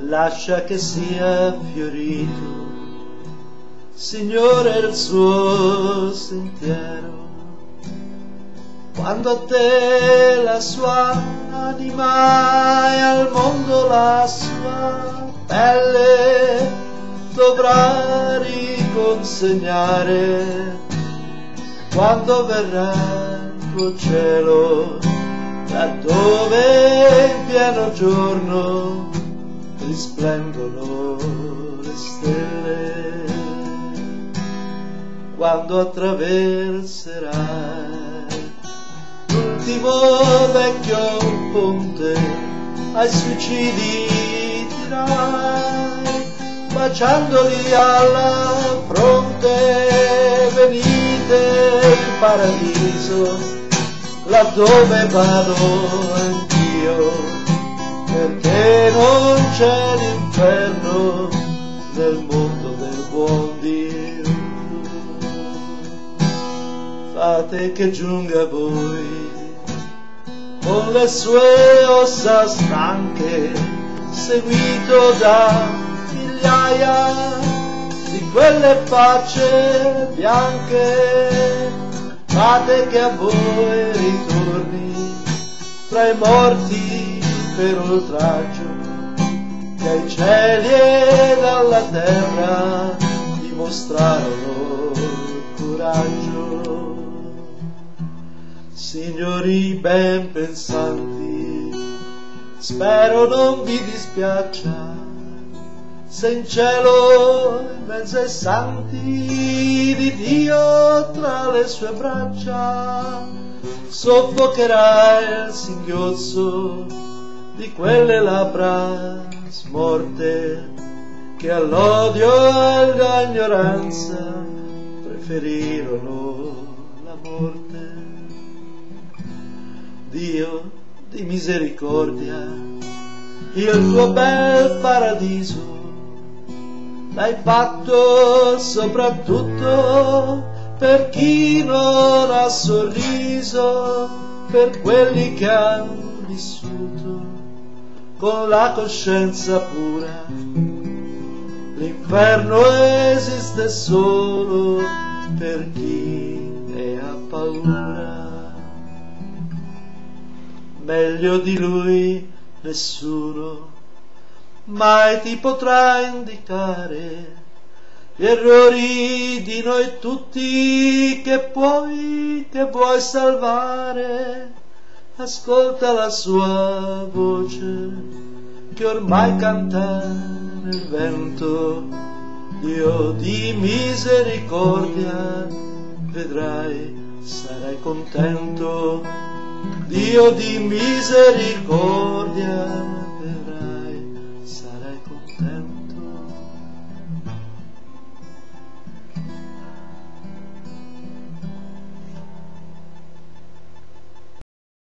lascia che sia fiorito, Signore, il suo sentiero. Quando a te la sua anima e al mondo la sua pelle dovrà riconsegnare, quando verrà il tuo cielo, laddove in pieno giorno risplendono le stelle, quando attraverserai l'ultimo vecchio ponte, ai suicidi dirai, baciandoli alla fronte: venite in paradiso, laddove vado anch'io, perché non c'è l'inferno nel mondo del buon Dio. Fate che giunga a voi con le sue ossa stanche, seguito da migliaia di quelle facce bianche. Fate che a voi ritorni tra i morti per oltraggio, che ai cieli e dalla terra dimostrarono coraggio. Signori ben pensanti, spero non vi dispiaccia se in cielo, in mezzo ai santi di Dio, tra le sue braccia soffocherà il singhiozzo di quelle labbra smorte che all'odio e all'ignoranza preferirono la morte. Dio di misericordia, il tuo bel paradiso l'hai fatto soprattutto per chi non ha sorriso, per quelli che hanno vissuto con la coscienza pura. L'inferno esiste solo per chi ne ha paura. Meglio di lui nessuno mai ti potrà indicare gli errori di noi tutti che vuoi salvare. Ascolta la sua voce che ormai canta nel vento. Dio di misericordia, vedrai, sarai contento. Dio di misericordia,